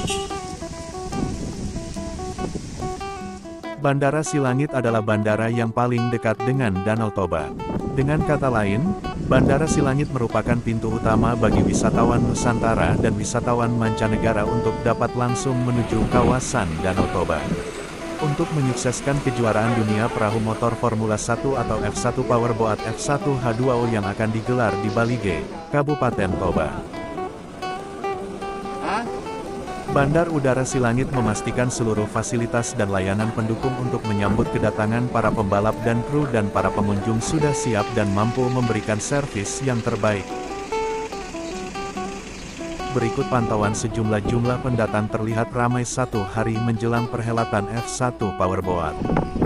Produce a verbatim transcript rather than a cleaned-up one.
Bandara Silangit adalah bandara yang paling dekat dengan Danau Toba. Dengan kata lain, Bandara Silangit merupakan pintu utama bagi wisatawan Nusantara dan wisatawan mancanegara untuk dapat langsung menuju kawasan Danau Toba. Untuk menyukseskan kejuaraan dunia perahu motor Formula satu atau F satu Powerboat F satu H dua O yang akan digelar di Balige, Kabupaten Toba. Bandar Udara Silangit memastikan seluruh fasilitas dan layanan pendukung untuk menyambut kedatangan para pembalap dan kru dan para pengunjung sudah siap dan mampu memberikan servis yang terbaik. Berikut pantauan sejumlah jumlah pendatang terlihat ramai satu hari menjelang perhelatan F satu Powerboat.